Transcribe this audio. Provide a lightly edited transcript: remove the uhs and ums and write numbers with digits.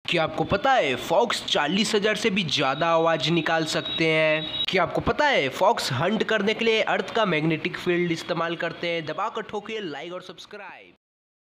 क्या आपको पता है फॉक्स 40,000 से भी ज़्यादा आवाज़ निकाल सकते हैं। क्या आपको पता है फॉक्स हंट करने के लिए अर्थ का मैग्नेटिक फील्ड इस्तेमाल करते हैं। दबाकर ठोकिए लाइक और सब्सक्राइब।